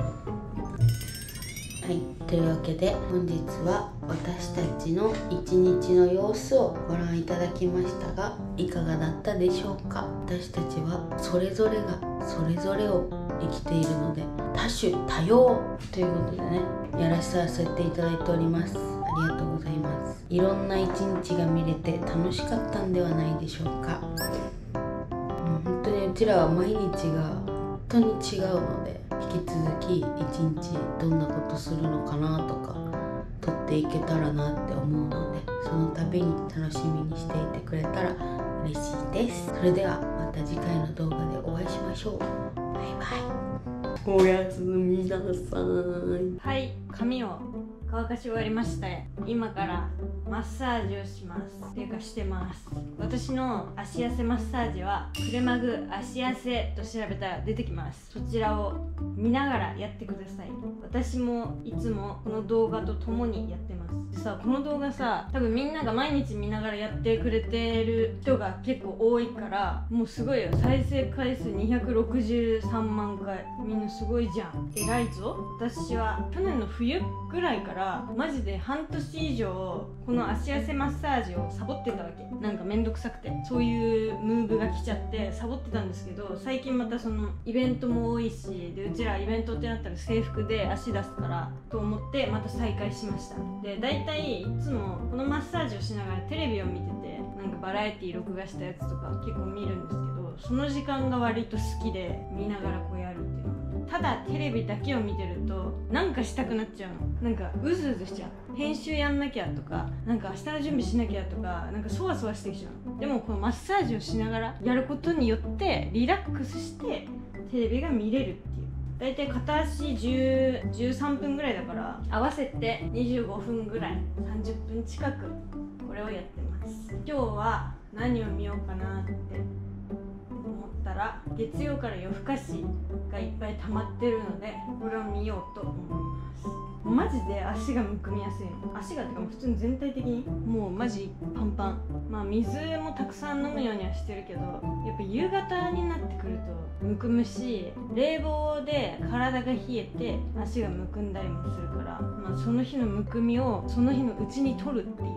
はい、というわけで本日は私たちの一日の様子をご覧いただきましたが、いかがだったでしょうか。私たちはそれぞれがそれぞれを生きているので、多種多様ということでね、やらさせていただいております。ありがとうございます。いろんな一日が見れて楽しかったんではないでしょうか。本当にうちらは毎日が本当に違うので、引き続き一日どんなことするのかなとか撮っていけたらなって思うので、その度に楽しみにしていてくれたら嬉しいです。それではまた次回の動画でお会いしましょう。バイバイ。おやすみなさい。 はい、髪を乾かし終わりました。今からマッサージをしますっていうかしてます。私の足痩せマッサージはクレマグ足痩せと調べたら出てきます。そちらを見ながらやってください。私もいつもこの動画とともにやってます。でさ、この動画さ、多分みんなが毎日見ながらやってくれてる人が結構多いから、もうすごいよ。再生回数263万回。みんなすごいじゃん。偉いぞ。私は去年の冬ぐらいかららマジで半年以上この足痩せマッサージをサボってたわけ。なんかめんどくさくて、そういうムーブが来ちゃってサボってたんですけど、最近またそのイベントも多いし、でうちらイベントってなったら制服で足出すからと思ってまた再開しました。で大体いつもこのマッサージをしながらテレビを見てて、なんかバラエティ録画したやつとか結構見るんですけど、その時間が割と好きで見ながらこうやるっていうの。ただテレビだけを見てるとなんかしたくなっちゃうの。なんかうずうずしちゃう。編集やんなきゃとか、なんか明日の準備しなきゃとか、なんかそわそわしてきちゃうの。でもこのマッサージをしながらやることによってリラックスしてテレビが見れるっていう。だいたい片足13分ぐらいだから、合わせて25分ぐらい、30分近くこれをやってます。今日は何を見ようかなって思ったら、月曜から夜更かしがいっぱい溜まってるので、これを見ようと思います。マジで足がむくみやすいの。足がってか普通に全体的にもうマジパンパン。まあ水もたくさん飲むようにはしてるけど、やっぱ夕方になってくるとむくむし、冷房で体が冷えて足がむくんだりもするから、まあ、その日のむくみをその日のうちに取るっていう、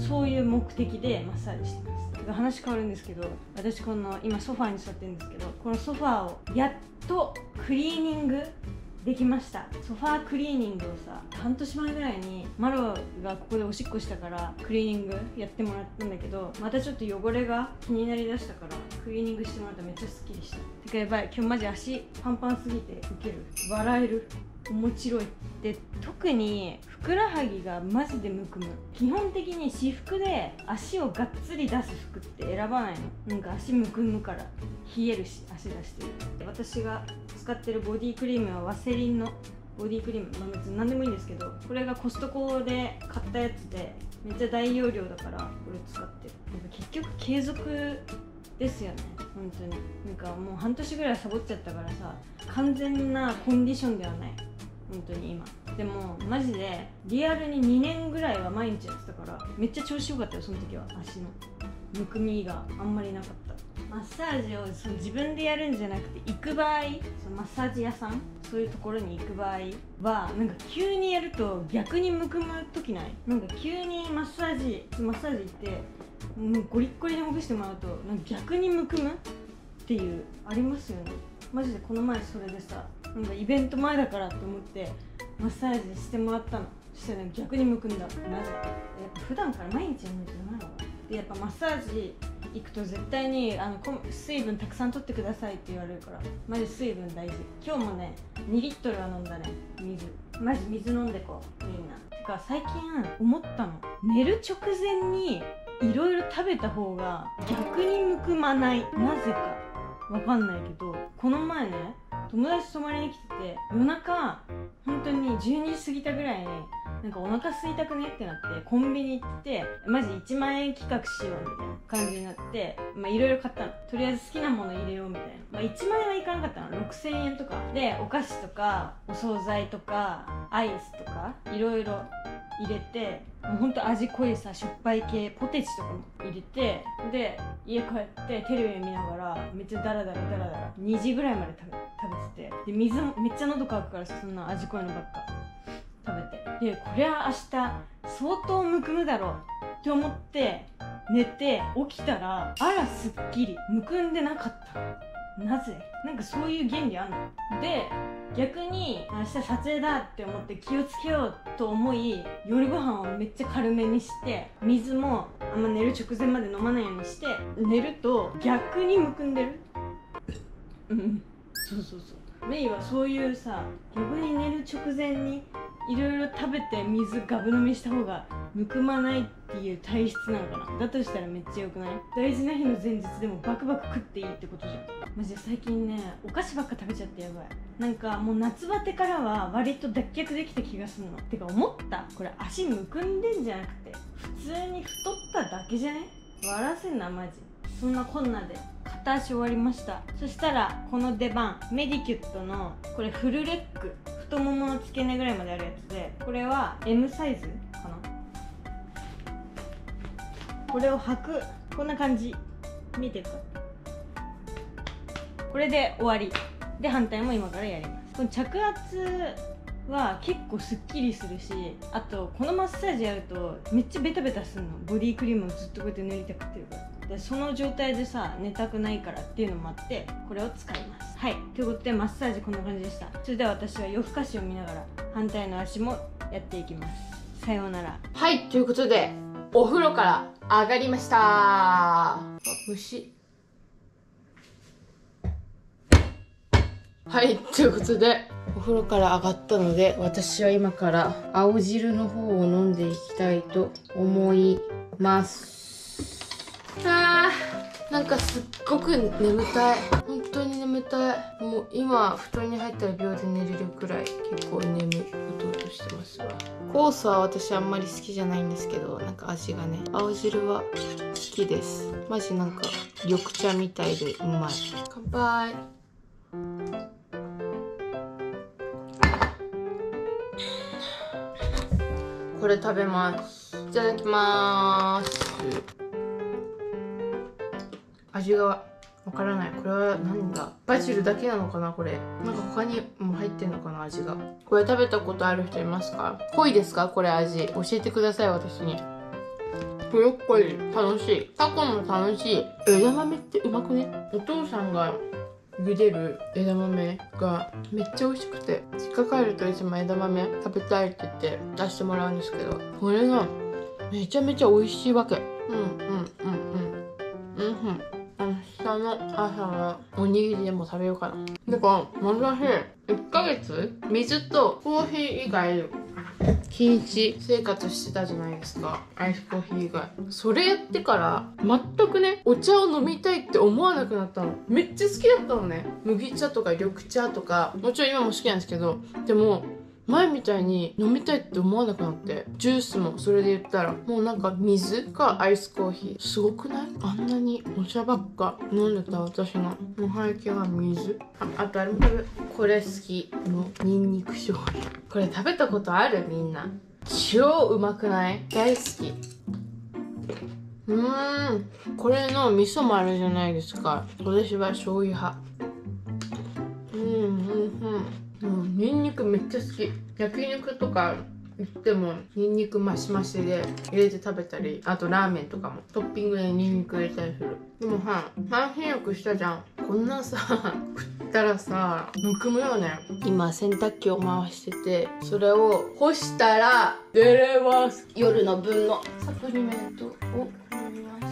そういう目的でマッサージしてます。話変わるんですけど、私この今ソファーに座ってるんですけど、このソファーをやっとクリーニングできました。ソファークリーニングをさ、半年前ぐらいにマロがここでおしっこしたからクリーニングやってもらったんだけど、またちょっと汚れが気になりだしたからクリーニングしてもらったらめっちゃスッキリした。てかやばい、今日マジ足パンパンすぎてウケる、笑える、面白い。で特にふくらはぎがマジでむくむ。基本的に私服で足をがっつり出す服って選ばないの。なんか足むくむから冷えるし、足出してる。私が使ってるボディクリームはワセリンのボディクリーム、まあ別に何でもいいんですけど、これがコストコで買ったやつでめっちゃ大容量だからこれ使ってる。なんか結局継続ですよね、本当に。なんかもう半年ぐらいサボっちゃったからさ、完全なコンディションではない本当に今。でもマジでリアルに2年ぐらいは毎日やってたからめっちゃ調子良かったよ。その時は足のむくみがあんまりなかった。マッサージをその自分でやるんじゃなくて、行く場合、そのマッサージ屋さん、そういうところに行く場合はなんか急にやると逆にむくむ時ない？なんか急にマッサージ行ってもうゴリッゴリにほぐしてもらうとなんか逆にむくむっていうありますよね。マジでこの前それでさ、なんかイベント前だからって思ってマッサージしてもらったの。そしたら逆にむくんだ。なぜ？やっぱ普段から毎日やんないとダメなの。でやっぱマッサージ行くと絶対に水分たくさん取ってくださいって言われるから、マジ水分大事。今日もね2リットルは飲んだね、水。マジ水飲んでこうみんな。てか最近思ったの、寝る直前にいろいろ食べた方が逆にむくまない。なぜかわかんないけど、この前ね友達泊まりに来てて、夜中本当に12時過ぎたぐらいになんかお腹空いたくねってなってコンビニ行って、マジ1万円企画しようみたいな感じになって、いろいろ買ったの。とりあえず好きなもの入れようみたいな。1万円はいかなかったの。6000円とかでお菓子とかお惣菜とかアイスとかいろいろ入れて、もうほんと味濃いさ、しょっぱい系ポテチとかも入れて、で家帰ってテレビ見ながらめっちゃダラダラ2時ぐらいまで食べてて、で水もめっちゃ喉乾くからさ、そんな味濃いのばっか食べて、でこりゃ明日相当むくむだろうって思って寝て起きたら、あらすっきり、むくんでなかった。なぜ？なんかそういう原理あんの？で逆に明日撮影だって思って気をつけようと思い、夜ご飯をめっちゃ軽めにして、水もあんま寝る直前まで飲まないようにして寝ると逆にむくんでる。そうメイはそういうさ、逆に寝る直前にいろいろ食べて水ガブ飲みした方がむくまないっていう体質なのかな。だとしたらめっちゃ良くない？大事な日の前日でもバクバク食っていいってことじゃん。マジで最近ねお菓子ばっか食べちゃってやばい。なんかもう夏バテからは割と脱却できた気がするの。てか思った、これ足むくんでんじゃなくて普通に太っただけじゃね？笑わせんなマジ。そんなこんなで片足終わりました。そしたらこの出番、メディキュットのこれフルレッグ、太ももの付け根ぐらいまであるやつで、これは M サイズかな。これを履く、こんな感じ、見えてるか。これで終わりで、反対も今からやります。この着圧は結構すっきりするし、あとこのマッサージやるとめっちゃベタベタするの。ボディクリームをずっとこうやって塗りたくってるから。でその状態でさ寝たくないからっていうのもあってこれを使います。はい、ということでマッサージこんな感じでした。それでは私は夜更かしを見ながら反対の足もやっていきます。さようなら。 はい、ということでお風呂から上がりました。あ、虫。はい、ということでお風呂から上がったので、私は今から青汁の方を飲んでいきたいと思います。なんかすっごく眠たい。本当に眠たい。もう今布団に入ったら秒で寝れるくらい結構眠い。うとうとしてますわ。コースは私あんまり好きじゃないんですけど、なんか味がね、青汁は好きです。マジなんか緑茶みたいでうまい。乾杯。これ食べます。いただきまーす。味がわからない。これは何だ、バジルだけなのかな。これなんか他にも入ってんのかな、味が。これ食べたことある人いますか？濃いですかこれ味。教えてください、私に。ブロッコリー楽しい。タコも楽しい。枝豆ってうまくね？お父さんが茹でる枝豆がめっちゃ美味しくて、実家帰るといつも枝豆食べたいって言って出してもらうんですけど、これがめちゃめちゃ美味しいわけ。明日の朝はおにぎりでも食べようかな。だから私1ヶ月水とコーヒー以外禁止生活してたじゃないですか。アイスコーヒー以外。それやってから全くね、お茶を飲みたいって思わなくなったの。めっちゃ好きだったのね。麦茶とか緑茶とか、もちろん今も好きなんですけど、でも前みたいに飲みたいって思わなくなって、ジュースもそれで言ったらもうなんか水かアイスコーヒー。すごくない？あんなにお茶ばっか飲んでた私のもう最近は水。あとあれも食べ、これ好きのニンニク醤油。これ食べたことある？みんな超うまくない？大好き。これの味噌もあるじゃないですか。私は醤油派。ニンニクめっちゃ好き。焼肉とか行ってもニンニクマシマシで入れて食べたり、あとラーメンとかもトッピングでニンニク入れたりする。でも半身浴したじゃん。こんなさ食ったらさむくむよね。今洗濯機を回してて、それを干したら出れます。夜の分のサプリメントを飲みます。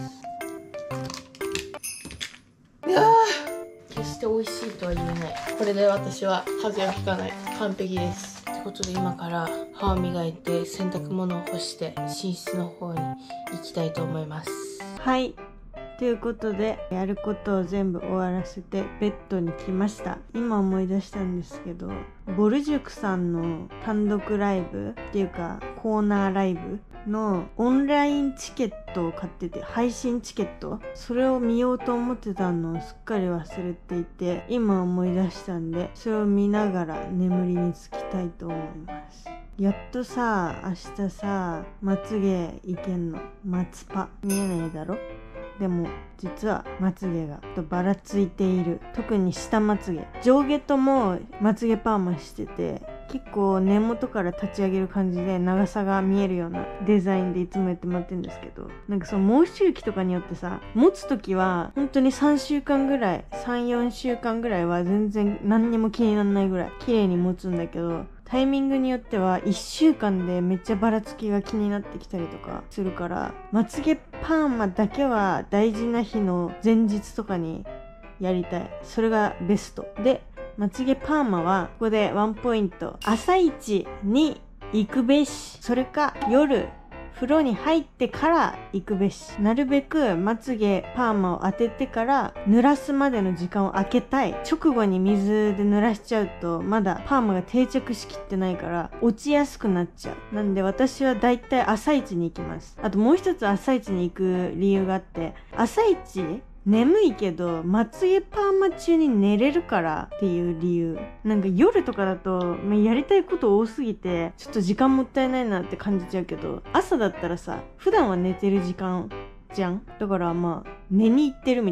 いやー、決して美味しいとは言えない。これで私は風邪をひかない。完璧です。ということで今から歯を磨いて洗濯物を干して寝室の方に行きたいと思います。 はい、ということでやることを全部終わらせてベッドに来ました。今思い出したんですけど、ボル塾さんの単独ライブっていうかコーナーライブのオンラインチケットを買ってて、配信チケット、それを見ようと思ってたのをすっかり忘れていて、今思い出したんでそれを見ながら眠りにつきたいと思います。やっとさ、明日さまつげいけんの。まつパ見えないだろ。でも実はまつげがばらついている。特に下まつげ、上下ともまつげパーマしてて、結構根元から立ち上げる感じで長さが見えるようなデザインでいつもやってもらってるんですけど、なんかその毛周期とかによってさ、持つ時は本当に3週間ぐらい、3、4週間ぐらいは全然何にも気にならないぐらい綺麗に持つんだけど、タイミングによっては1週間でめっちゃばらつきが気になってきたりとかするから、まつげパーマだけは大事な日の前日とかにやりたい。それがベストで、まつげパーマはここでワンポイント。朝一に行くべし。それか夜風呂に入ってから行くべし。なるべくまつげパーマを当ててから濡らすまでの時間を空けたい。直後に水で濡らしちゃうとまだパーマが定着しきってないから落ちやすくなっちゃう。なんで私はだいたい朝一に行きます。あともう一つ朝一に行く理由があって、朝一眠いけどまつげパーマ中に寝れるからっていう理由。なんか夜とかだと、やりたいこと多すぎてちょっと時間もったいないなって感じちゃうけど、朝だったらさ、普段は寝てる時間じゃん。だから寝に行ってるみたいな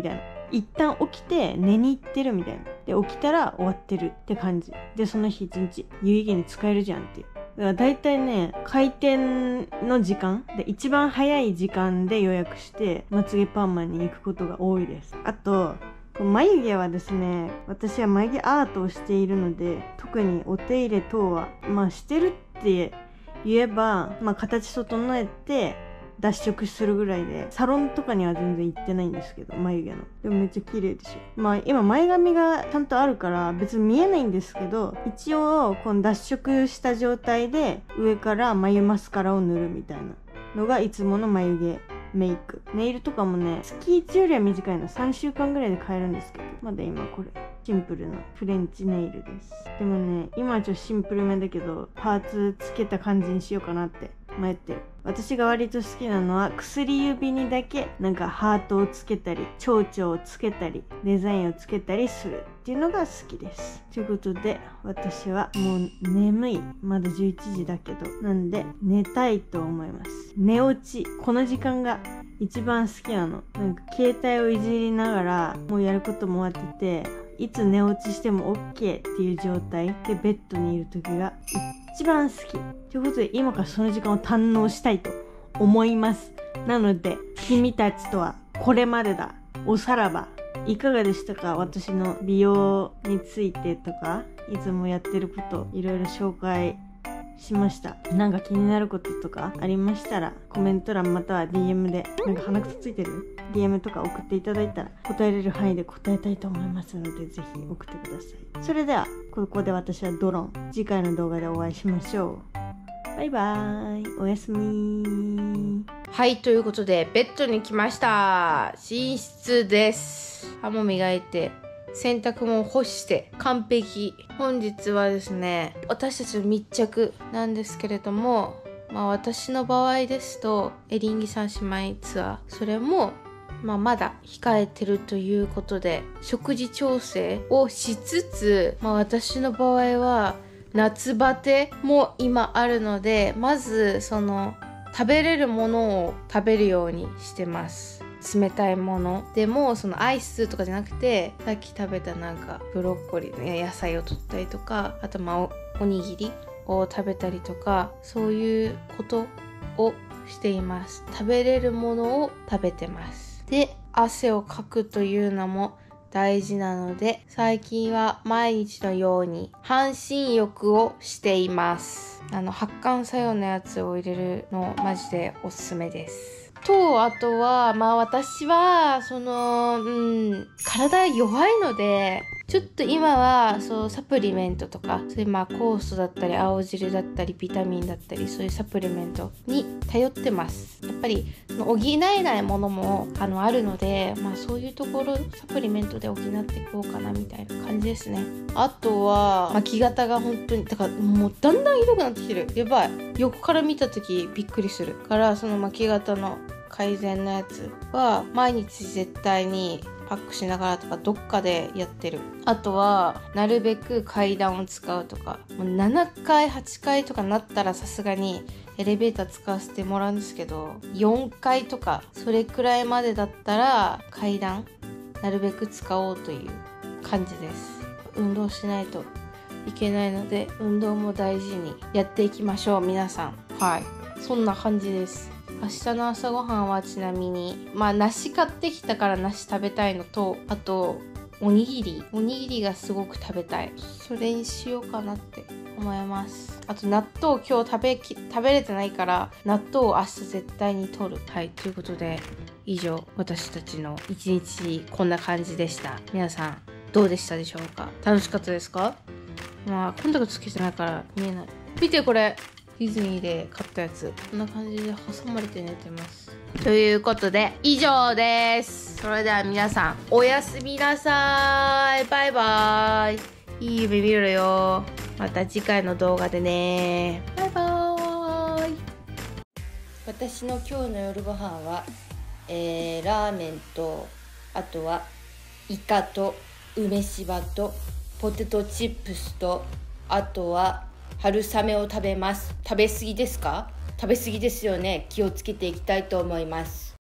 一旦起きて寝に行ってるみたいな。で起きたら終わってるって感じで、その日一日有意義に使えるじゃんっていう。だから大体ね、開店の時間で一番早い時間で予約してまつげパーマに行くことが多いです。あと眉毛はですね、私は眉毛アートをしているので、特にお手入れ等はしてるって言えば、形整えて脱色するぐらいで、サロンとかには全然行ってないんですけど、眉毛の。でもめっちゃ綺麗でしょ。今前髪がちゃんとあるから別に見えないんですけど、一応この脱色した状態で上から眉マスカラを塗るみたいなのがいつもの眉毛メイク。ネイルとかもね、月1よりは短いの。3週間ぐらいで買えるんですけど、まだ今これシンプルなフレンチネイルです。でもね、今はちょっとシンプルめだけど、パーツつけた感じにしようかなって迷ってる。私が割と好きなのは、薬指にだけなんかハートをつけたり、蝶々をつけたり、デザインをつけたりするっていうのが好きです。ということで、私はもう眠い。まだ11時だけど、なんで寝たいと思います。寝落ち。この時間が一番好きなの。なんか携帯をいじりながら、もうやることも終わってて、いつ寝落ちしても OK っていう状態でベッドにいる時が一番好き。ということで、今からその時間を堪能したいと思います。なので、君たちとはこれまでだ。おさらば。いかがでしたか？私の美容についてとか、いつもやってることいろいろ紹介しました。なんか気になることとかありましたら、コメント欄または DM で、なんか鼻くそついてる？ DM とか送っていただいたら答えれる範囲で答えたいと思いますので、ぜひ送ってください。それではここで私はドロン。次回の動画でお会いしましょう。バイバーイ。おやすみ。 はい、ということでベッドに来ました。寝室です。歯も磨いて洗濯も干して完璧。本日はですね、私たちの密着なんですけれども、私の場合ですとエリンギ三姉妹ツアー、それもまだ控えてるということで、食事調整をしつつ、私の場合は夏バテも今あるので、まずその食べれるものを食べるようにしてます。冷たいものでも、そのアイスとかじゃなくて、さっき食べたなんかブロッコリーの野菜を取ったりとか、あとおにぎりを食べたりとか、そういうことをしています。食べれるものを食べてます。で、汗をかくというのも大事なので、最近は毎日のように半身浴をしています。発汗作用のやつを入れるのマジでおすすめです。と、あとは私は体弱いので、ちょっと今はサプリメントとか、そういう酵素だったり青汁だったりビタミンだったり、そういうサプリメントに頼ってます。やっぱり補えないものもあるので、そういうところサプリメントで補っていこうかなみたいな感じですね。あとは巻き肩が本当にだからもうだんだんひどくなってきてる。やばい。横から見た時びっくりするから、その巻き肩の改善のやつは毎日絶対にパックしながらとかどっかでやってる。あとはなるべく階段を使うとか、もう7回8回とかなったらさすがにエレベーター使わせてもらうんですけど、4回とかそれくらいまでだったら階段なるべく使おうという感じです。運動しないといけないので、運動も大事にやっていきましょう皆さん。はい、そんな感じです。明日の朝ごはんはちなみに梨買ってきたから梨食べたいのと、あとおにぎりがすごく食べたい。それにしようかなって思います。あと納豆今日食べれてないから、納豆を明日絶対に取る。はい、ということで以上、私たちの一日こんな感じでした。皆さんどうでしたでしょうか？楽しかったですか？コンタクトつけてないから見えない。見てこれ、ディズニーで買ったやつ。こんな感じで挟まれて寝てます。ということで以上です。それでは皆さんおやすみなさい。バイバイ。いい夢見ろよ。また次回の動画でね。バイバーイ。私の今日の夜ご飯は、ラーメンと、あとはイカと梅しばとポテトチップスと、あとは春雨を食べます。食べ過ぎですか？食べ過ぎですよね。気をつけていきたいと思います。